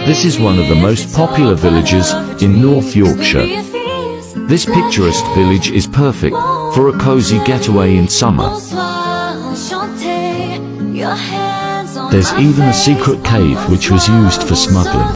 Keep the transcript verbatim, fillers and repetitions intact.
This is one of the most popular villages in North Yorkshire. This picturesque village is perfect for a cozy getaway in summer. There's even a secret cave which was used for smuggling.